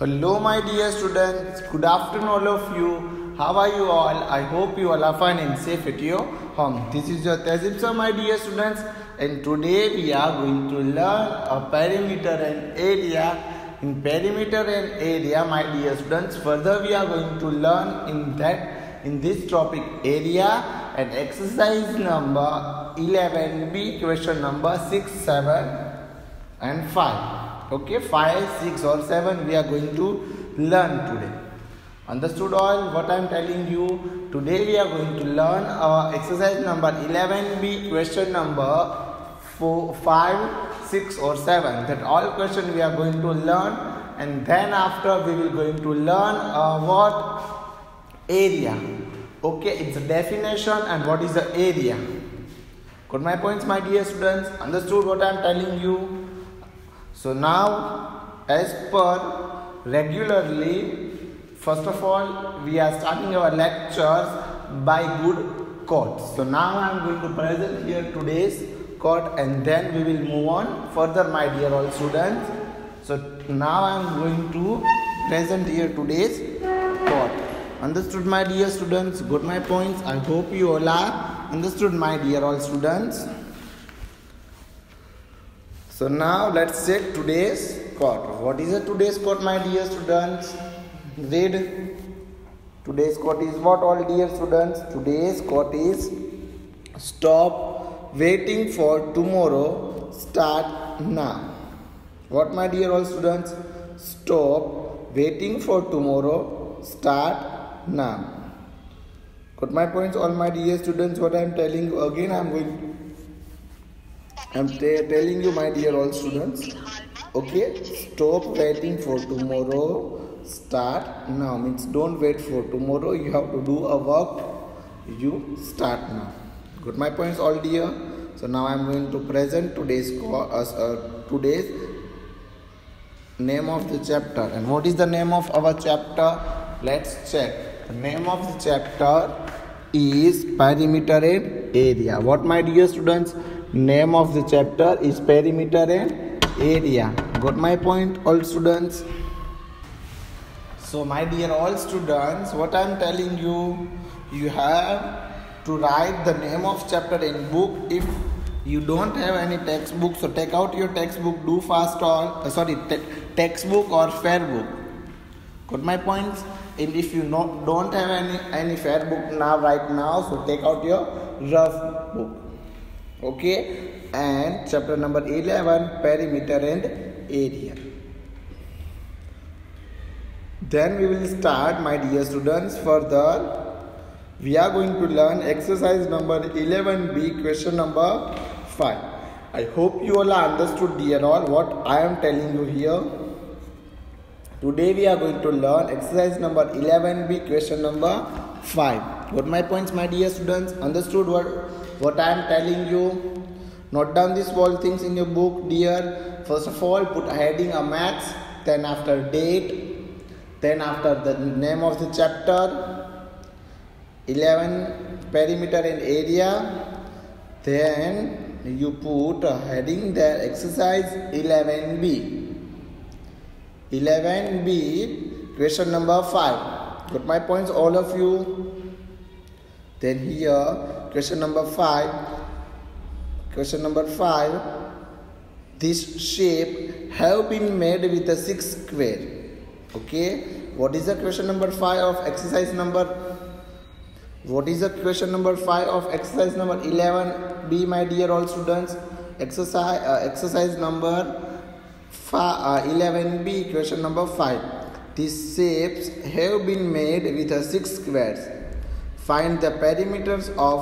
Hello my dear students, good afternoon all of you. How are you all? I hope you all are fine and safe at your home. This is your Tazib sir my dear students, and today we are going to learn a perimeter and area. In perimeter and area my dear students, further we are going to learn in this topic area and exercise number 11b, question number 6, 7 and 5. Okay, 5, 6 or 7 we are going to learn today. Understood all what I am telling you? Today we are going to learn exercise number 11b, question number 4, 5, 6 or 7. That all question we are going to learn, and then after we will going to learn what area. Okay, it's a definition and what is the area. Got my points my dear students? Understood what I am telling you? So now, as per regularly, first of all, we are starting our lectures by good quotes. So now I am going to present here today's quote, and then we will move on further, my dear all students. So now I am going to present here today's quote. Understood, my dear students? Got my points? I hope you all are understood, my dear all students. So now let's check today's quote. What is today's quote, my dear students? Read. Today's quote is what, all dear students? Today's quote is: stop waiting for tomorrow, start now. What, my dear all students? Stop waiting for tomorrow, start now. Got my points, all my dear students? What I am telling you again, I am telling you, my dear all students. Okay, stop waiting for tomorrow, start now. Means don't wait for tomorrow, you have to do a work, you start now. Got my points, all dear? So now I am going to present today's name of the chapter. And what is the name of our chapter? Let's check. The name of the chapter is perimeter and area. What, my dear students? Name of the chapter is perimeter and area. Got my point, all students? So my dear all students, what I am telling you, you have to write the name of chapter in book. If you don't have any textbook, so take out your textbook, do fast all textbook or fair book. Got my points? And if you don't have any fair book right now, so take out your rough book. Okay, and chapter number 11, perimeter and area. Then we will start, my dear students. Further, we are going to learn exercise number 11b, question number 5. I hope you all are understood, dear all, what I am telling you here. Today we are going to learn exercise number 11b, question number 5. Got my points, my dear students? Understood what I am telling you? Note down these all things in your book, dear. First of all, put a heading, a maths, then after date, then after the name of the chapter, 11 perimeter and area, then you put a heading there, exercise 11b. 11b, question number 5. Got my points, all of you? Then here, question number 5. Question number 5. This shape have been made with a 6 square. Okay. What is the question number 5 of exercise number? What is the question number 5 of exercise number 11b, my dear all students? Exercise number 11b, question number 5. These shapes have been made with a 6 squares. Find the perimeter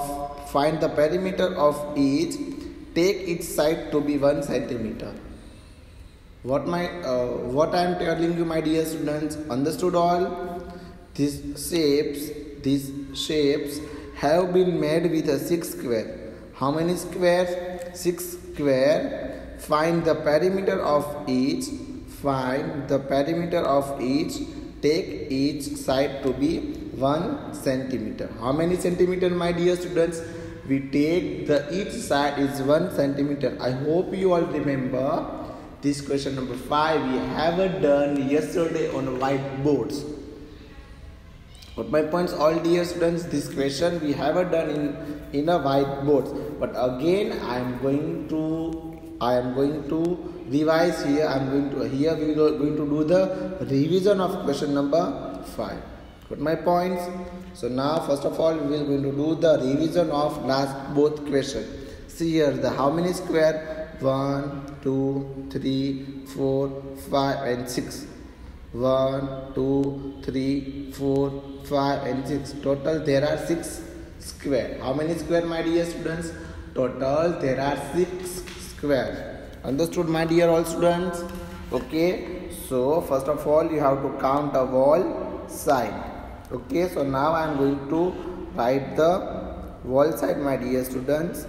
of each. Take its side to be 1 centimeter. What I am telling you, my dear students? Understood all? These shapes have been made with a 6 square. How many squares? 6 square. Find the perimeter of each. Find the perimeter of each. Take each side to be 1 centimeter. How many centimeter, my dear students? We take each side is 1 centimeter. I hope you all remember This question number 5 we have done yesterday on whiteboards. But my points, all dear students, this question we have done in a whiteboard. But again, I am going to revise here. We are going to do the revision of question number 5. Got my points? So now first of all we are going to do the revision of last both questions. See here the how many square? 1, 2, 3, 4, 5 and 6. 1, 2, 3, 4, 5 and 6. Total there are 6 square. How many square, my dear students? Total there are 6 square. Understood, my dear all students? Okay. So first of all you have to count a wall side. Okay. So now I am going to write the wall side, my dear students.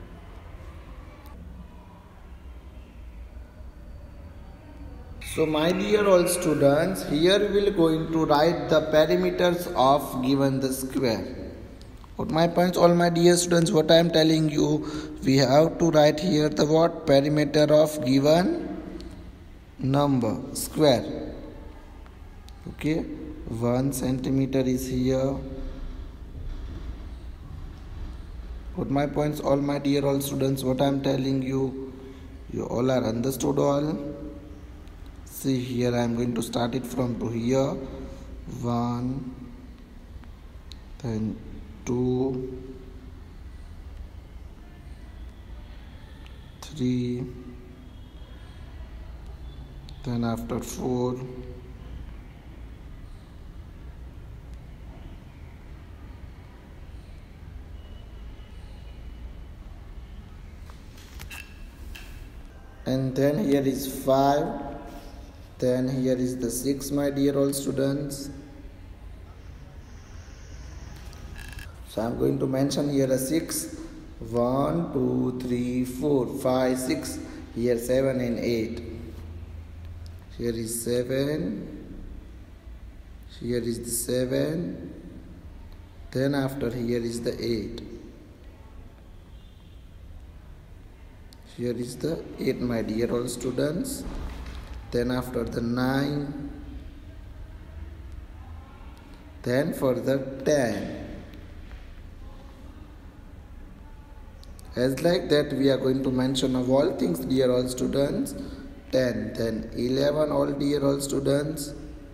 So my dear all students, here we will going to write the perimeters of given the square. What my points, all my dear students, what I am telling you, we have to write here the what? Perimeter of given number, square. Okay, 1 centimeter is here. What my points, all my dear all students, what I am telling you, you all are understood all. See here I am going to start it from to here. 1, then 2, 3, then after 4, and then here is 5. Then here is the 6, my dear all students. So I am going to mention here a 6. 1, 2, 3, 4, 5, 6. Here 7 and 8. Here is 7. Here is the 7. Then after here is the 8. Here is the 8, my dear all students. Then after the 9, then for the 10. As like that we are going to mention of all things, dear all students. 10, then 11, all dear all students.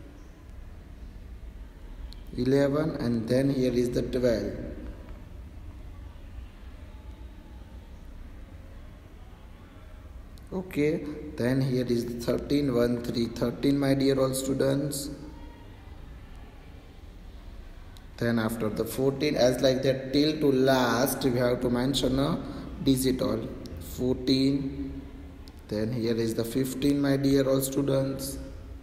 11 and then here is the 12. Okay, then here is 13, 1, 3, 13, my dear all students. Then after the 14, as like that till to last, we have to mention a digit all. 14, then here is the 15, my dear all students.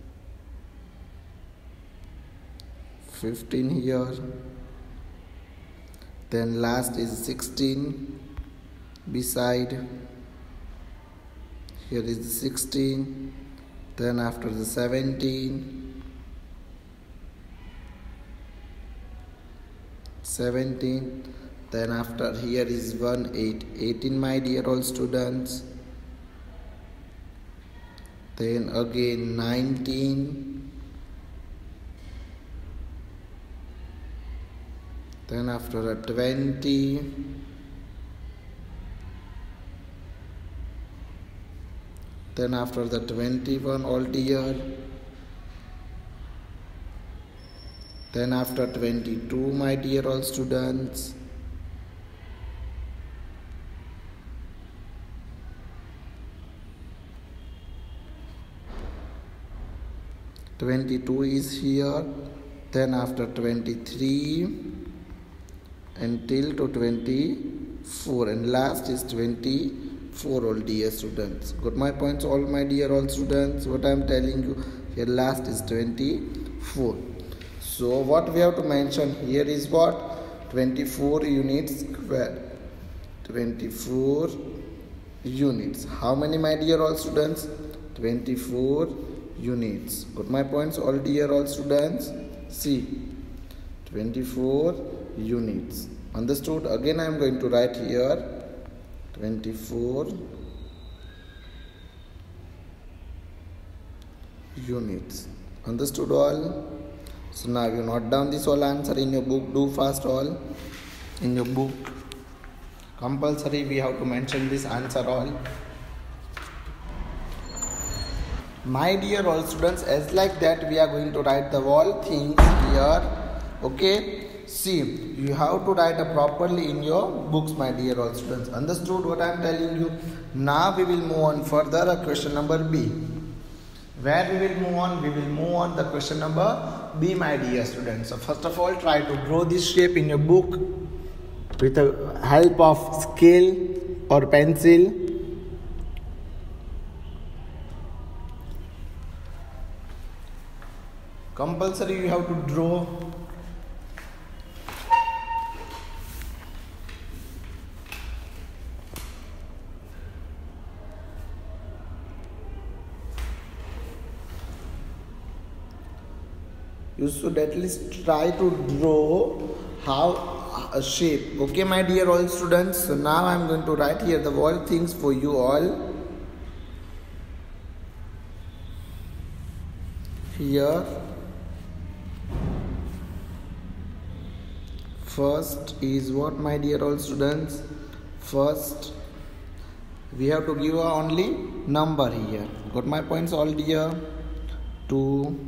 15 here. Then last is 16, beside. Here is the 16, then after the 17, 17, then after here is 1, 8, 18, my dear all students. Then again 19, then after a 20, then after the 21, all dear. Then after 22, my dear all students. (22) is here. Then after 23 until to 24, and last is 24, all dear students. Got my points, all my dear all students? What I am telling you here, last is 24. So what we have to mention here is what? 24 units square. 24 units. How many, my dear all students? 24 units. Got my points, all dear all students? See, 24 units. Understood? Again I am going to write here 24 units. Understood all? So now you note down this all answer in your book. Do fast all in your book. Compulsory we have to mention this answer all. My dear all students, as like that we are going to write the all things here. Okay. See, you have to write properly in your books, my dear all students. Understood what I am telling you? Now we will move on further. Question number B. Where we will move on? We will move on the question number B, my dear students. So first of all, try to draw this shape in your book with the help of scale or pencil. Compulsory you have to draw. You should at least try to draw how a shape. Okay, my dear all students. So now I am going to write here the all things for you all. Here. First is what, my dear all students? First, we have to give only number here. Got my points all dear? 2,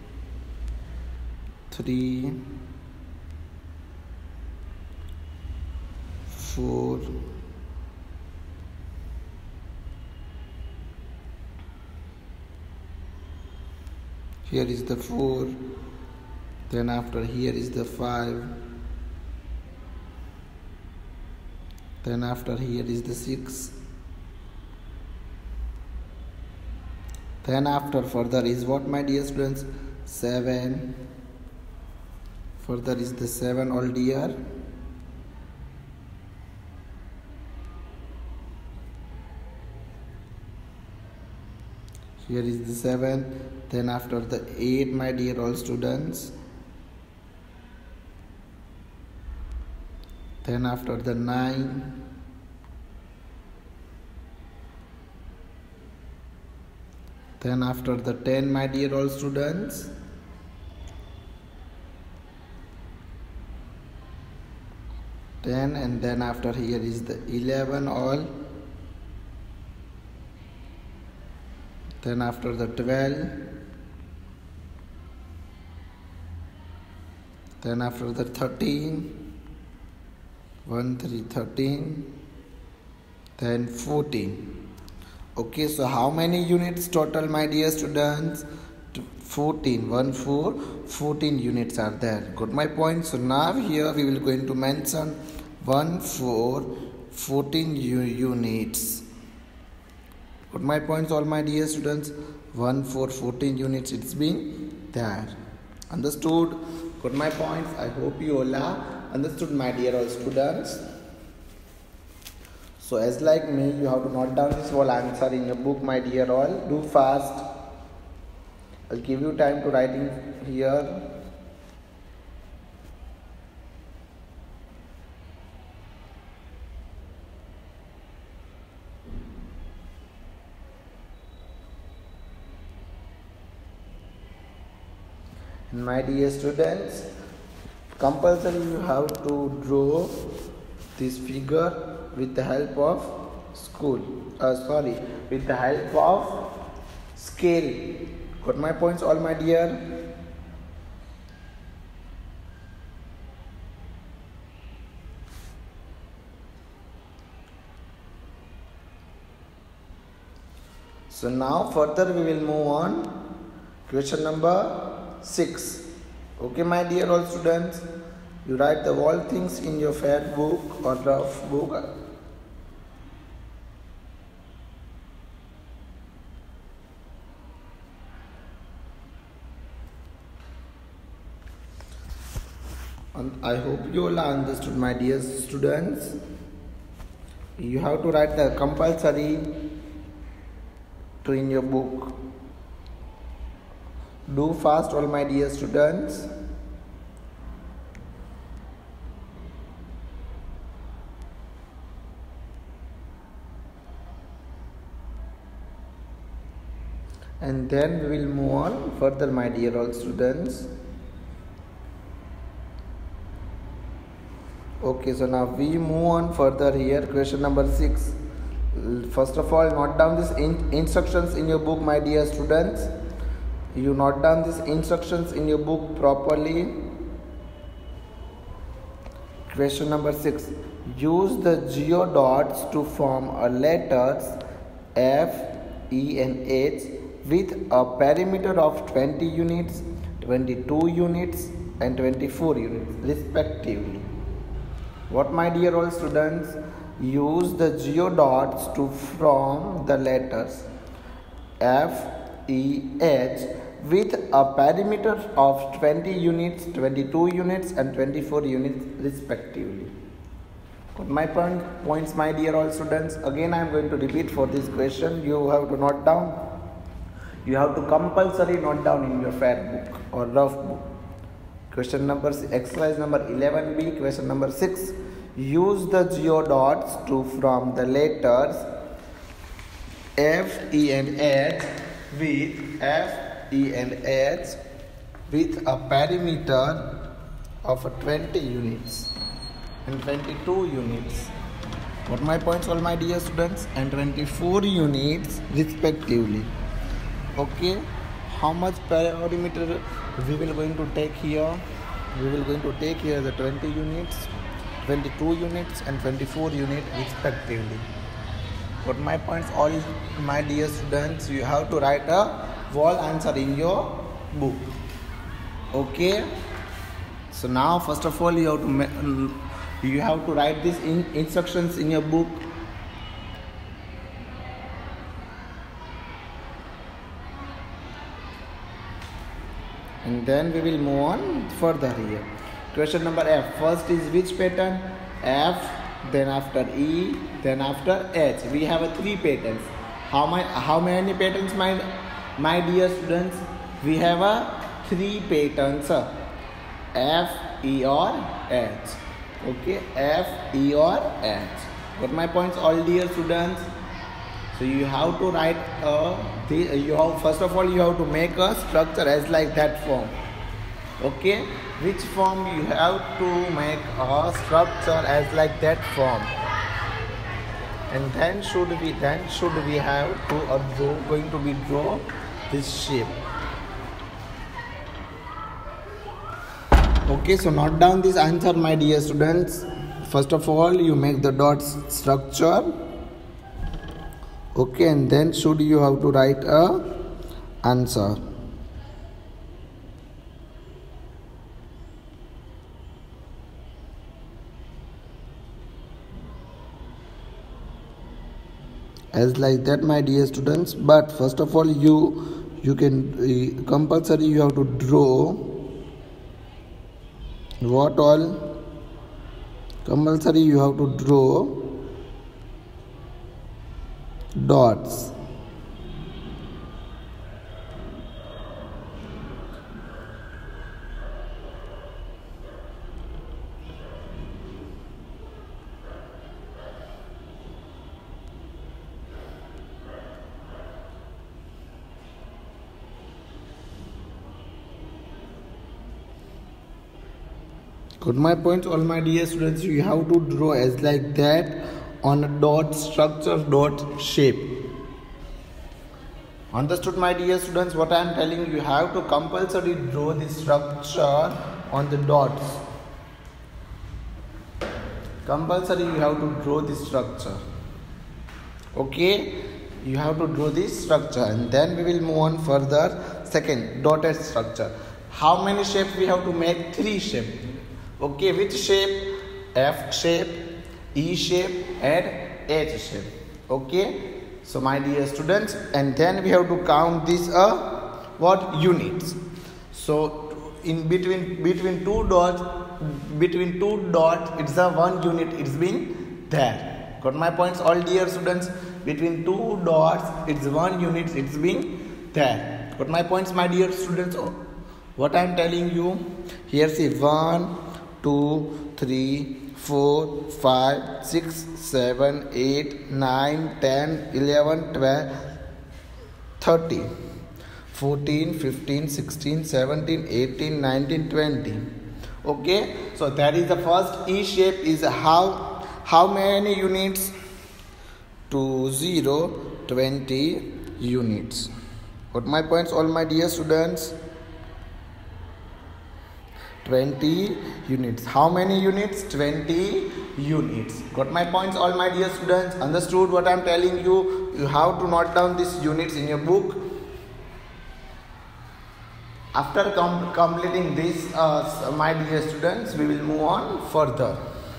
3, 4, here is the 4, then after here is the 5, then after here is the 6, then after further is what, my dear students? 7, further is the 7 all dear. Here is the 7, then after the 8, my dear all students. Then after the 9, then after the 10, my dear all students. And then after here is the 11 all. Then after the 12, then after the 13, 1, 3, 13, then 14. Okay, so how many units total, my dear students? 14, 1, 4, 14 units are there. Got my point? So now here we will going to mention 1, 4, 14 units. Got my points all, my dear students? 1, 4, 14 units it's been there. Understood? Got my points? I hope you all are understood, my dear all students. So as like me, you have to note down this whole answer in your book, my dear all. Do fast. I'll give you time to writing here. And my dear students, compulsory you have to draw this figure with the help of with the help of scale. Got my points all, my dear? So now further we will move on. Question number 6. Okay, my dear all students, you write the all things in your fair book or rough book. And I hope you all understood, my dear students. You have to write the compulsory in your book. Do fast all, my dear students. and then we will move on further, my dear all students. Okay, so now we move on further here. Question number 6. First of all, note down these instructions in your book, my dear students. You note down these instructions in your book properly. Question number 6. Use the geodots to form a letters F, E and H with a perimeter of 20 units, 22 units and 24 units respectively. What, my dear all students? Use the geodots to form the letters F, E, H with a perimeter of 20 units, 22 units and 24 units respectively. Got my points, my dear all students? Again I am going to repeat for this question. You have to note down. You have to compulsory note down in your fair book or rough book. Question number exercise number 11B. Question number 6. Use the geodots to form the letters F, E and H with F, E and H with a perimeter of 20 units and 22 units. What my points, all my dear students? And 24 units respectively. Okay, how much perimeter we will going to take here? We will going to take here the 20 units, 22 units and 24 units respectively. Got my points, all my dear students? You have to write a whole answer in your book. Okay, so now first of all you have to write these instructions in your book. And then we will move on further here. Question number F. First is which pattern? F, then after E, then after H. We have 3 patterns. How many patterns, my dear students? We have 3 patterns. F, E or H. Okay, F, E or H. Got my points, all dear students? So you have to write first of all you have to make a structure as like that form. Okay, which form? You have to make a structure as like that form, and then should we have to draw this shape. Okay, so note down this answer, my dear students. First of all you make the dots structure. Okay, and then you have to write a answer. As like that, my dear students. But first of all you can compulsory you have to draw what all? Compulsory you have to draw dots. Got my points, all my dear students? You have to draw as like that on a dot structure, dot shape. Understood, my dear students? What I am telling you, have to compulsory draw the structure on the dots. Compulsory you have to draw the structure. Okay, you have to draw this structure, and then we will move on further. Second, dotted structure. How many shapes we have to make? 3 shapes. Okay, which shape? F shape, E shape and H shape. Okay, so my dear students, and then we have to count this what? Units. So in between two dots, it's a 1 unit. It's been there. Got my points, all dear students? Between 2 dots, it's 1 unit. It's been there. Got my points, my dear students? What I am telling you here, see, 1, 2, 3, 4, 5, 6, 7, 8, 9, 10, 11, 12, 30. 14, 15, 16, 17, 18, 19, 20. Okay, so that is the first E shape. Is how many units? 2, 0, 20 units. Got my points, all my dear students? 20 units. How many units? 20 units. Got my points, all my dear students? Understood what I am telling you? You have to note down these units in your book. After completing this, my dear students, we will move on further.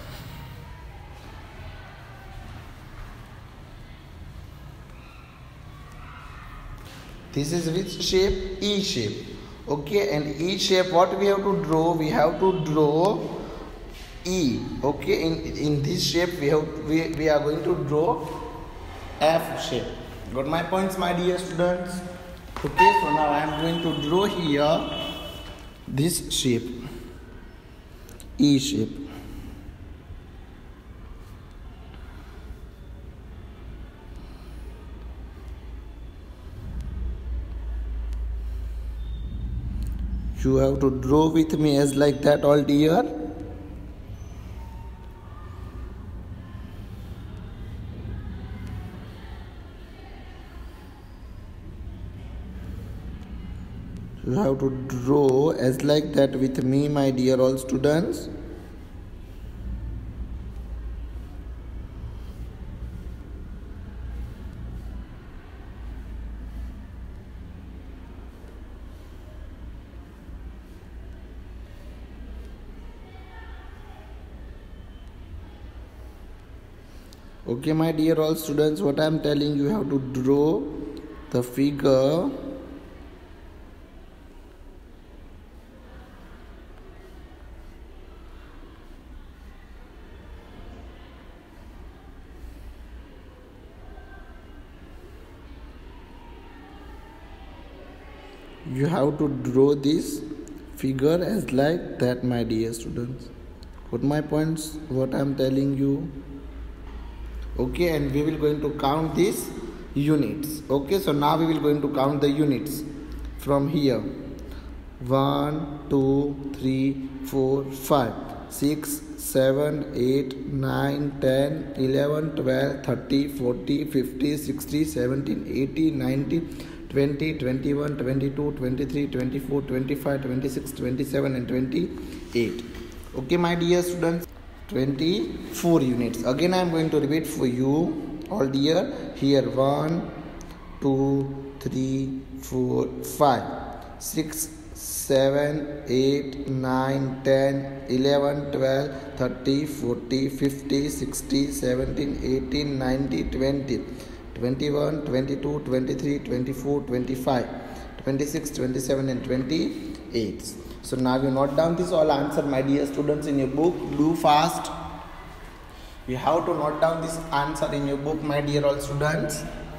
This is which shape? E shape. Okay, and E shape, what we have to draw? We have to draw E. Okay, in this shape we are going to draw F shape. Got my points, my dear students? Okay, so now I am going to draw here this shape, E shape. You have to draw with me as like that, all dear. You have to draw as like that with me, my dear all students. Okay, my dear all students, what I am telling you, have to draw the figure you have to draw this figure as like that, my dear students. Got my points, what I am telling you? Okay, and we will going to count these units. Okay, so now we will going to count the units from here. 1, 2, 3, 4, 5, 6, 7, 8, 9, 10, 11, 12, 30, 40, 50, 60, 17, 18, 19, 20, 21, 22, 23, 24, 25, 26, 27 and 28. Okay, my dear students, 24 units. Again I am going to repeat for you, all dear. Here 1, 2, 3, 4, 5, 6, 7, 8, 9, 10, 11, 12, 30, 40, 50, 60, 17, 18, 19, 20, 21, 22, 23, 24, 25, 26, 27 and 28. So now you note down this all answer, my dear students, in your book. Do fast. You have to note down this answer in your book, my dear all students.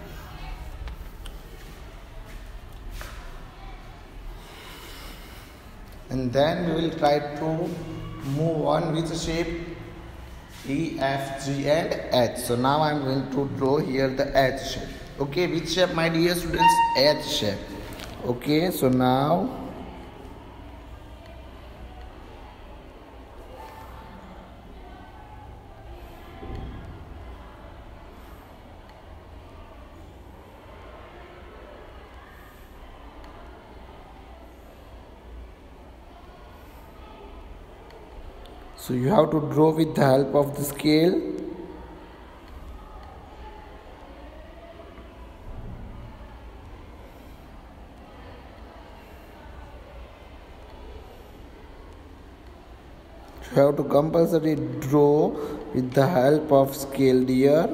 And then we will try to move on with the shape E, F, G and H. So now I am going to draw here the H shape. Okay, which shape, my dear students? H shape. Okay, so now you have to draw with the help of the scale. You have to compulsory draw with the help of scale, dear.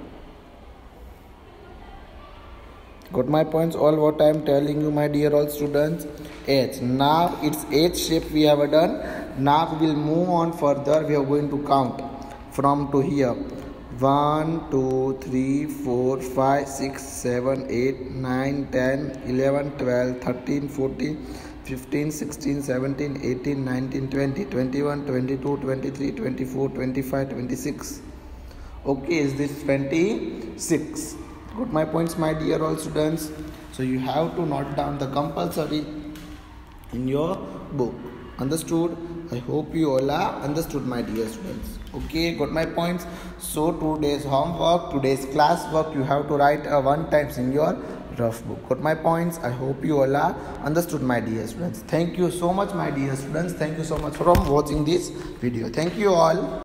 Got my points, all what I am telling you, my dear all students? H. Now it's H shape we have done. Now we will move on further. We are going to count from to here. 1, 2, 3, 4, 5, 6, 7, 8, 9, 10, 11, 12, 13, 14, 15, 16, 17, 18, 19, 20, 21, 22, 23, 24, 25, 26. Okay, is this 26? Got my points, my dear all students? So So you have to note down the compulsory in your book. Understood? I hope you all are understood, my dear students. Okay, got my points. So today's homework, today's class work, you have to write one times in your rough book. Got my points? I hope you all are understood, my dear students. Thank you so much, my dear students. Thank you so much for watching this video. Thank you all.